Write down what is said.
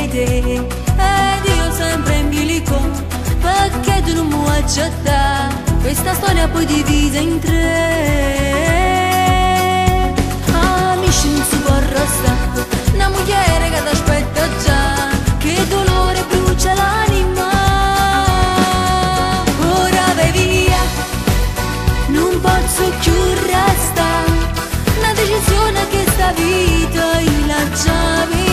idee ed io sempre in bilico perché tu non mi vuoi accettare. Questa storia poi divisa in tre. Amici non si può arrestare, una moglie che ti aspetta già, che dolore brucia l'anima. Ora vai via, non posso più restare, una decisione che sta vita io la già